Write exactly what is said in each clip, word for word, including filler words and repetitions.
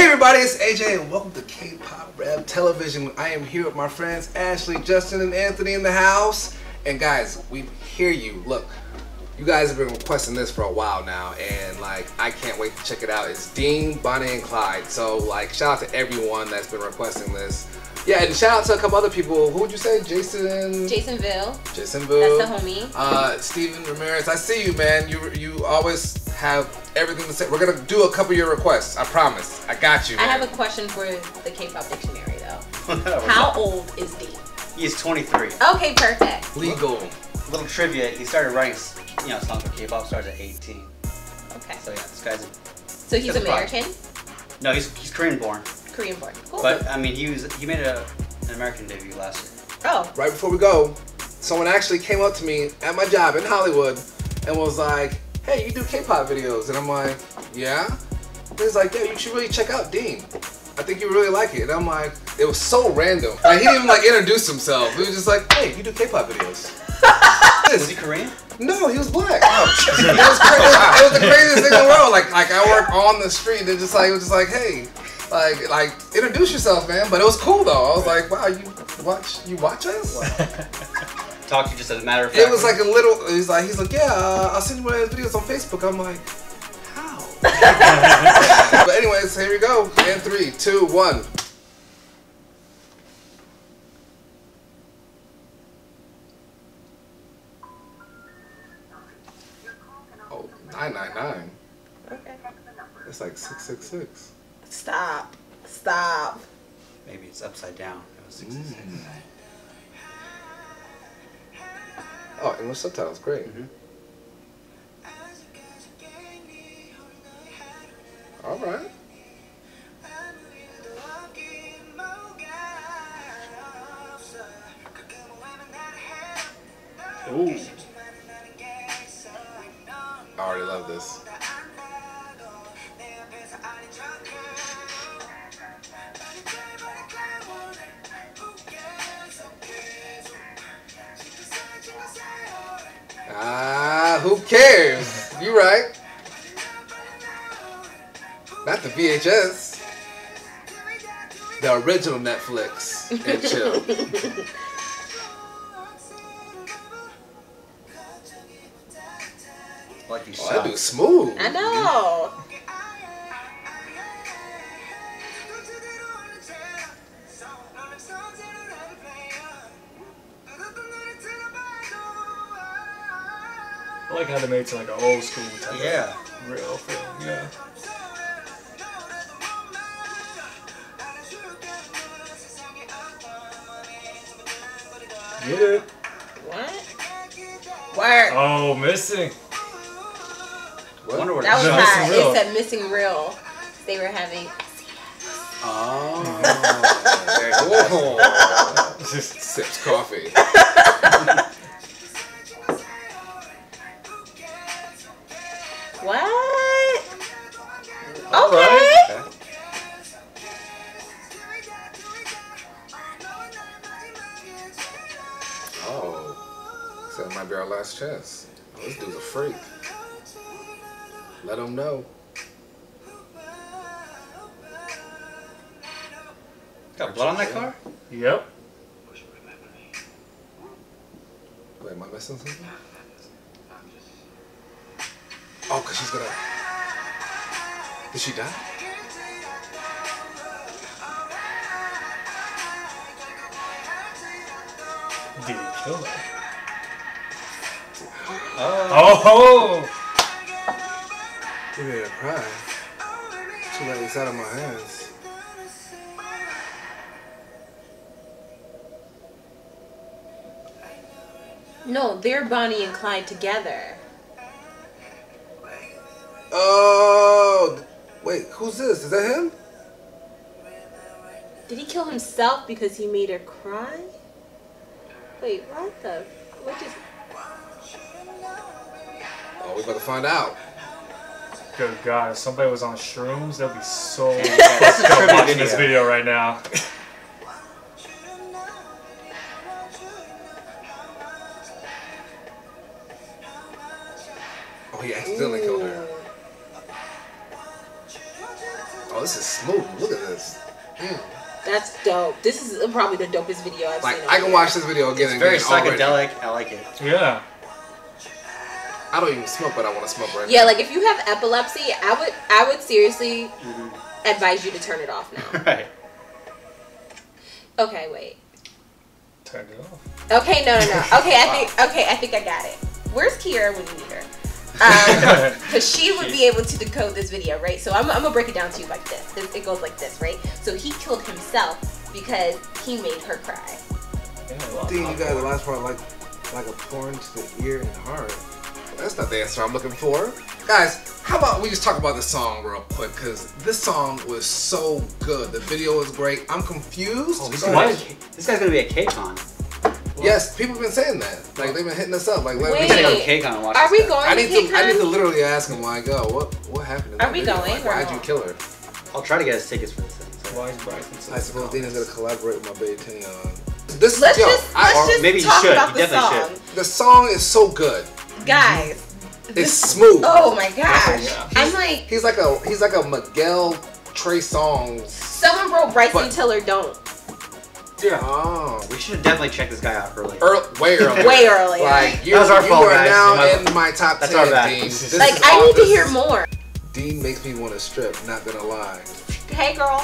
everybody, it's A J and welcome to K-Pop Rev Television. I am here with my friends Ashley, Justin, and Anthony in the house. And guys, we hear you. Look, you guys have been requesting this for a while now, and like I can't wait to check it out. It's Dean, Bonnie, and Clyde. So like shout out to everyone that's been requesting this. Yeah, and shout out to a couple other people. Who would you say? Jason? Jasonville. Jasonville. That's the homie. Uh, Steven Ramirez. I see you, man. You you always have everything to say. We're gonna do a couple of your requests. I promise. I got you, man. I have a question for the K-pop dictionary, though. How old is Dean? He's twenty-three. Okay, perfect. Legal. Little trivia: he started writing, you know, songs for K-pop stars at eighteen. Okay. So yeah, this guy's. So he's American? No, he's he's Korean born. Korean born. Cool. But I mean, he was he made a, an American debut last year. Oh. Right before we go, someone actually came up to me at my job in Hollywood and was like, "Hey, you do K-pop videos?" And I'm like, "Yeah." He's like, "Yeah, you should really check out Dean. I think you really like it." And I'm like, it was so random. Like he didn't even like introduce himself. He was just like, "Hey, you do K-pop videos?" Was he Korean? No, he was black. Oh, it, was cra- it, was, it was the craziest thing in the world. Like, like I work on the street, and just like it was just like, "Hey, like, like introduce yourself, man." But it was cool though. I was like, "Wow, you watch, you watch us?" Talk to you just as a matter of fact. It was like a little. He's like, he's like, "Yeah, uh, I'll send you one of his videos on Facebook." I'm like, "How?" But anyways, here we go. In three, two, one. Oh, nine nine nine. Okay. It's like six six six. Stop. Stop. Maybe it's upside down. It was sixty-six. Mm. Oh, English subtitles, great. Mm-hmm. All right. Ooh. I already love this. Ah, who cares? You right. Not the V H S. The original Netflix and chill. I like these Oh, that dude's shots. smooth. I know. I like how they made it to like an old school type Yeah. of real film, yeah. Get it? What? Word. Oh, missing. What? Wonder what That was No, hot. Missing Real. It said missing real. They were having. Oh. Whoa. Sips coffee. What? All Okay. right. Okay. Oh. So that might be our last chance. Oh, this dude's a freak. Let him know. Got blood on that car? Yep. Wait, am I missing something? Oh, because she's gonna... Did she die? Did he kill her? Oh. Oh! You made her cry. Too late, it's out of my hands. No, they're Bonnie and Clyde together. Oh! Wait, who's this? Is that him? Did he kill himself because he made her cry? Wait, what the? What just? Oh, we about to find out. Good God, if somebody was on shrooms, they'll be so fucked up watching this video right now. Oh, he accidentally killed her. Oh, this is smooth. Look at this. Mm. That's dope. This is probably the dopest video I've Like seen. I can all watch this video again It's and very again already. psychedelic. I like it. Yeah. I don't even smoke, but I want to smoke right Yeah, now. like if you have epilepsy, I would I would seriously Mm-hmm. advise you to turn it off now. Right. Okay, wait. Turn it off. Okay, no, no, no. Okay, I think okay, I think I got it. Where's Kiera when you need her? Um, because she would be able to decode this video, right? So I'm, I'm gonna break it down to you like this. It, it goes like this, right? So he killed himself because he made her cry. Yeah, Dean, you got the last part like like a porn to the ear and heart. That's not the answer I'm looking for. Guys, how about we just talk about the song real quick? Because this song was so good. The video was great. I'm confused. Oh, this, Go guy's, ahead. this guy's gonna be at K-Con. Yes, people have been saying that. Like, they've been hitting us up. Like, let Wait. We me gotta know. go to K-Con and watch Are this we guy. going I need to to. I need to K-Con? literally ask him. Like, yo, what what happened? In that Are we video? going Like, or why'd no? you kill her? I'll try to get us tickets for this thing. So. Why is Bryson? I suppose Dean is gonna collaborate with my baby Kenyon. This Let's yo, just I, let's just maybe you talk should. about You the definitely song, the song is so good. guys. It's this- smooth. Oh my gosh! Yeah. I'm like, He's like a he's like a Miguel Trey Songz. someone wrote Bryson But- Tiller don't. Yeah. Oh, We should have definitely checked this guy out early. Early, way early. Way earlier. Like you, That was our you fault, are guys. now That was- in my top that's ten, our bad. Dean. This Like is I all- need to this hear is- more. Dean makes me want to strip. Not gonna lie. Hey, girl.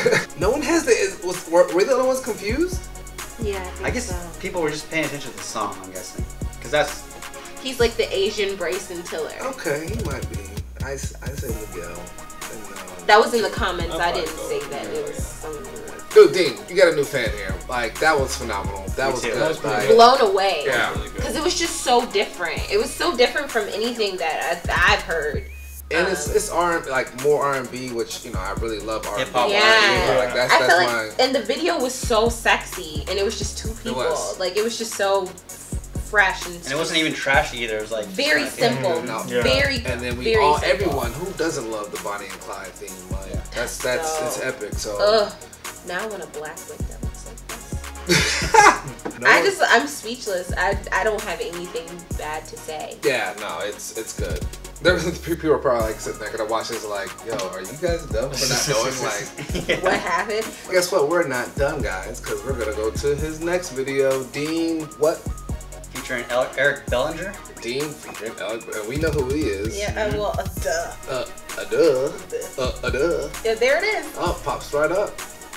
No one has the. Is, was, were, were the other ones confused? Yeah, I guess people were just paying attention to the song, I'm guessing. Because that's... he's like the Asian Bryson Tiller. Okay, he might be. I, s- I say Miguel. And, um, That was in the comments. I'll I probably didn't go say with that. Miguel, It was yeah. some Dude, Dean, you got a new fan here. Like that was phenomenal. That Me was too. good. That was pretty Like, good. blown away. Yeah. Really good. Because it was just so different. It was so different from anything that I, I've heard. And it's Um, it's R like more R and B, which you know I really love R and B. Hip-hop Yeah. Like that's I that's feel my. like, and the video was so sexy, and it was just two people. was. Like it was just so fresh and, And it wasn't even trashy either. It was like... very just simple, Mm, no. Yeah. very And then we very all simple. everyone who doesn't love the Bonnie and Clyde theme. Like that's that's So- it's epic. So Ugh. Now I want a black wig that looks like this. No I one- just I'm speechless. I I don't have anything bad to say. yeah no it's it's good. There's people are probably like sitting there gonna watch this like, yo, are you guys dumb for not knowing? Like, Yeah. What happened? guess what? We're not done, guys, because we're gonna go to his next video. Dean, what? Featuring El- Eric Bellinger. Dean, featuring Alec, and we know who he is. Yeah, uh, well, uh, duh. Uh, a duh. Uh, a duh. Yeah, there it is. Oh, pops right up.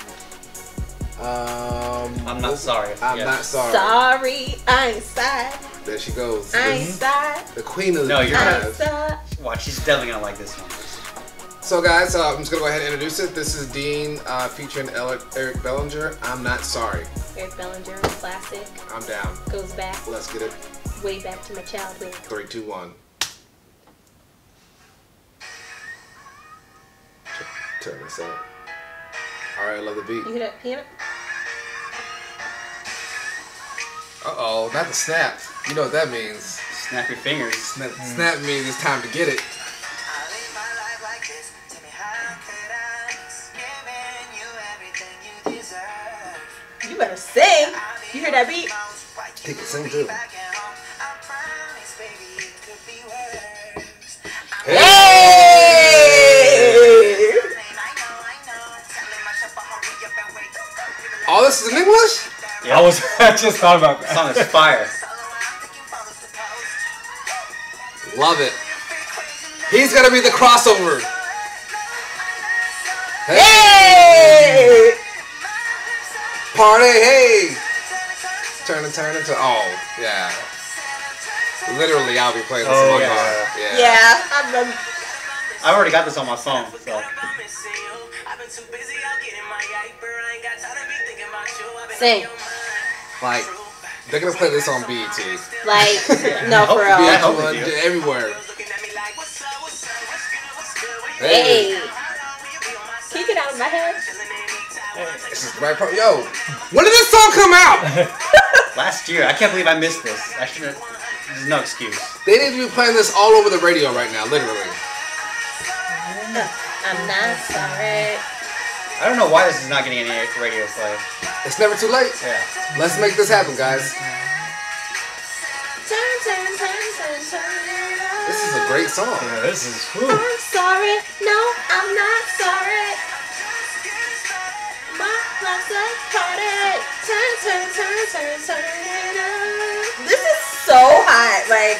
Um, I'm not sorry. I'm Yeah. not sorry. Sorry, I ain't sorry. There she goes. I ain't sorry. The queen of the No, you're I not. ain't sorry. Watch, she's definitely gonna like this one. So guys, uh, I'm just gonna go ahead and introduce it. This is Dean uh, featuring Eric, Eric Bellinger. I'm not sorry. Eric Bellinger, classic, I'm down. goes back Let's get it. way back to my childhood. Three, two, one. Turn this up. All right, I love the beat. You hear that piano? Uh oh, not the snap. You know what that means. Snap your fingers. Snap, snap means it's time to get it. You better sing. You hear that beat? He can sing too. Hey! Oh, this is in English? Yeah. I was I just thought about This song that. is fire. Love it. He's gonna be the crossover. Hey! Party, hey! Turn and turn into oh yeah. Literally, I'll be playing this Oh, in my yeah. car. Yeah. Yeah, I've been. I already got this on my phone. So. Sing. Like they're gonna play this on B E T. Like, no, for Yeah, I real. hope V H one, they do. everywhere. Hey! Can you get out of my head? This is the right part. Yo, when did this song come out? Last year, I can't believe I missed this. I should have. There's no excuse. They need to be playing this all over the radio right now, literally. I'm not sorry. I don't know why this is not getting any radio play. It's never too late. Yeah. Let's make this happen, guys. Turn, turn, turn, turn, turn it on. This is a great song. Yeah, this is whew. I'm sorry. No, I'm not sorry. turn, turn, turn, turn it up. This is so hot. Like,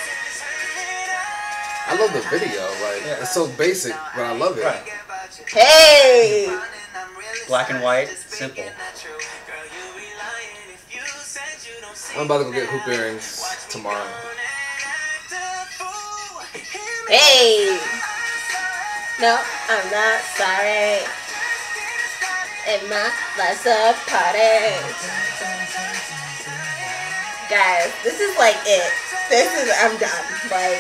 I love the video. Like, Yeah. it's so basic, but I love it. Right. hey. Black and white, simple. I'm about to go get hoop earrings tomorrow. Hey. No, I'm not sorry. And my life's a party. Guys, this is like it. This is, I'm done. Like,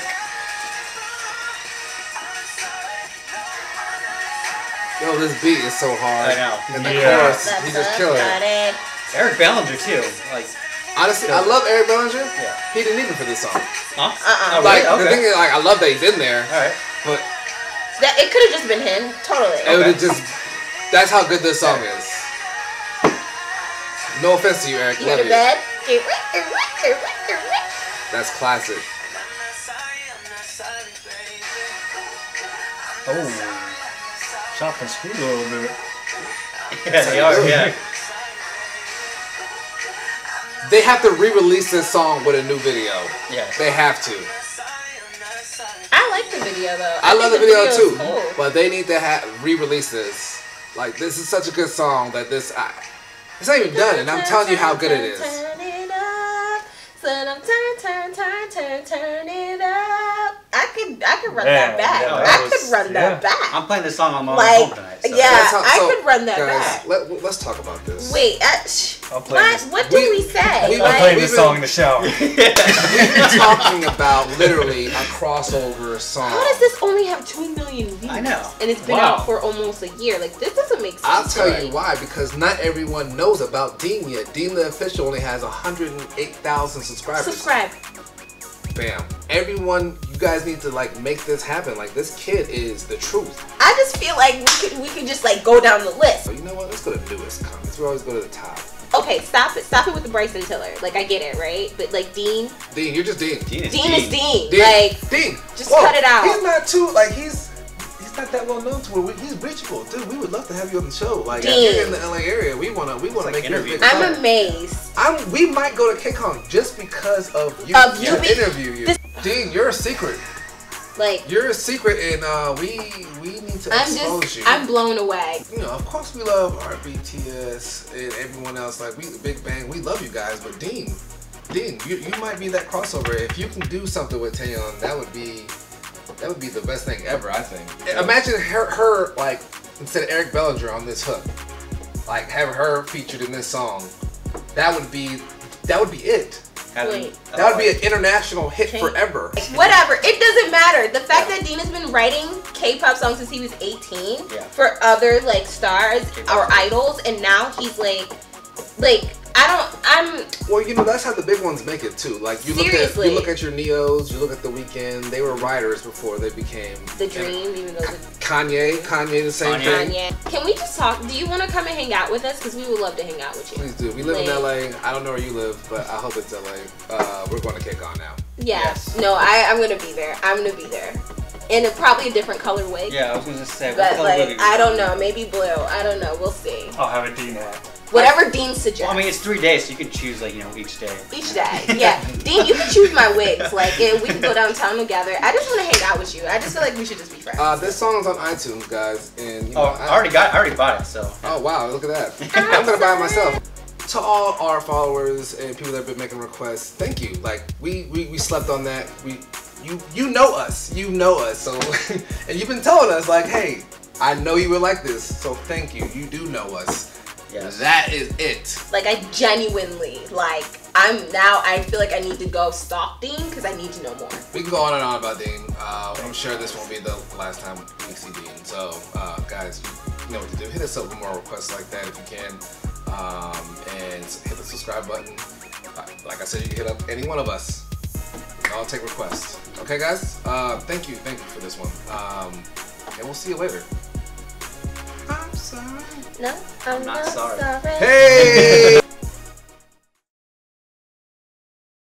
Yo, this beat is so hard. I know. And the Yeah. chorus, he that's just a killed it. party. Eric Bellinger too. Like, Honestly, I love Eric Bellinger. Yeah. He didn't need him for this song. huh? Uh-uh. Oh, Like, really? the Okay. thing is, like, I love that he's in there, All right. but That, it could have just been him. Totally. it would have just, that's how good this song is. No offense to you, Eric. You Love go to you. bed? That's classic. Oh. Chopped and screwed a little bit. Yeah, they are. Yeah. They have to re-release this song with a new video. Yeah. They have to. I like the video though. I, love the think video is too, cool. but they need to have re-release this. Like, this is such a good song that this, I, it's not even done, and I'm telling you how good it is. Turn it up. Son of turn, turn, turn, turn, turn it up. I could, I could run Man, that back. yeah, I that could was- run yeah. that back. I'm playing this song on my way Like, home tonight. So. yeah, That's how- I so, could run that guys, back. Let, let's talk about this. Wait, I, sh- I'll play what? this. What did We- we, say? we- I'm Like, playing we've this been- song in the shower. We've been talking about literally a crossover song. how does this only have two million views? I know. And it's been Wow. out for almost a year. Like, this doesn't make sense. I'll tell to you me. why, because not everyone knows about Dean yet. Dean the Official only has one hundred eight thousand subscribers. Subscribe. Bam. Everyone, you guys need to like make this happen. Like, this kid is the truth. I just feel like we could, we could just like go down the list. So you know what? Let's go to newest comments. We always go to the top. Okay, stop it. Stop it with the Bryson Tiller. Like, I get it, right? But like Dean, Dean, you're just Dean. Dean is Dean is Dean. Dean. Like, Dean. just cut it out. He's not too like he's he's not that well known to where we, he's reachable, dude. We would love to have you on the show. Like, if Dean. you're in the L A area, we wanna we wanna like make you a interview. big I'm fan. amazed. I'm, we might go to KCON just because of you Of you to be- interview you. this- Dean, you're a secret. Like, You're a secret, and uh, we we need to I'm expose just, you. I'm blown away. you know, of course, we love R B T S and everyone else. Like, we, Big Bang, we love you guys. But Dean, Dean, you, you might be that crossover. If you can do something with Taeyeon, that would be that would be the best thing ever. I think. Imagine her, her like instead of Eric Bellinger on this hook, like have her featured in this song. That would be that would be it. Wait. That would be an international hit Okay. forever. Whatever. It doesn't matter. The fact that Dean has been writing K-pop songs since he was eighteen Yeah. for other like stars K-pop or stars. idols, and now he's like, like I don't. I'm. Well, you know, that's how the big ones make it too. Like, you look at Seriously. you look at your Neos, you look at The Weeknd. They were writers before they became The dream, even though the Kanye. Kanye, the same Kanye. thing. Kanye. Can we just talk? Do you want to come and hang out with us? Because we would love to hang out with you. Please do. We live in Like- L A. I don't know where you live, but I hope it's L A. Uh, we're going to KCON now. Yeah. Yes. No, I, I'm gonna be there. I'm gonna be there. In a, probably a different color wig. Yeah, I was gonna say. what But color like, would it I be? don't know. Maybe blue. I don't know. We'll see. I'll have a Dean hat. Whatever Dean suggests. Well, I mean, it's three days, so you can choose like you know each day. Each day, yeah. Dean, you can choose my wigs. Like, and we can go downtown together. I just want to hang out with you. I just feel like we should just be friends. Uh, this song's on iTunes, guys, and you know, Oh, I already got. I already bought it. So. Oh wow, look at that. I'm gonna buy it myself. To all our followers and people that have been making requests, thank you. Like, we, we, we slept on that. We you you know us. You know us. So and you've been telling us like, hey, I know you would like this. So thank you. You do know us. Yes. That is it. Like, I genuinely, like, I'm now, I feel like I need to go stalk Dean because I need to know more. We can go on and on about Dean. Uh, I'm sure this won't be the last time we see Dean. So, uh, guys, you know what to do. Hit us up with more requests like that if you can. Um, and hit the subscribe button. Like I said, you can hit up any one of us. I'll take requests. Okay, guys? Uh, thank you. Thank you for this one. Um, and we'll see you later. I'm sorry. No, I'm not not sorry. sorry. Hey!